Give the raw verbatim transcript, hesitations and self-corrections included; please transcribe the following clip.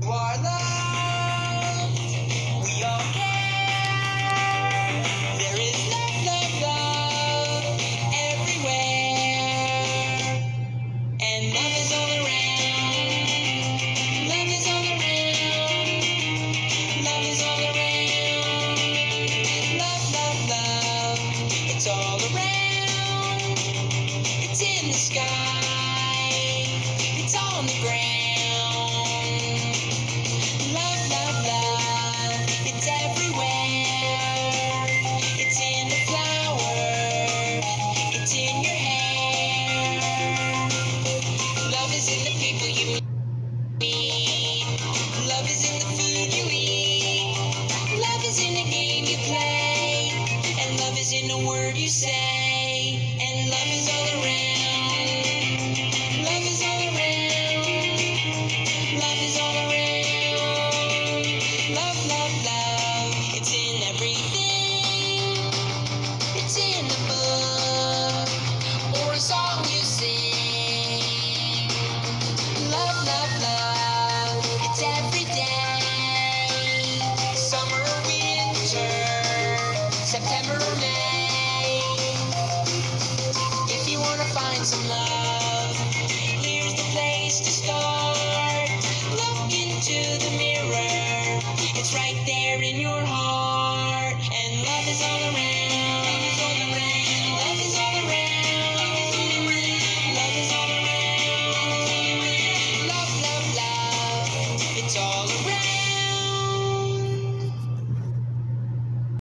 are loved. We all care. There is love, love, love everywhere. And love is all around. Love is all around. Love is all around. Love, love, love. It's all around. It's in the sky. It's on the ground. Love, love, love. It's everywhere. It's in the flower. It's in your hair. Love is in the people you meet. Love is in the food you eat. Love is in the game you play. And love is in the word you say. And love is all around. Love is all around. Love is all around. Love, love, love. It's in everything. It's in the book or a song you sing. Love, love, love. It's every day. Summer or winter, September or May. If you want to find some love.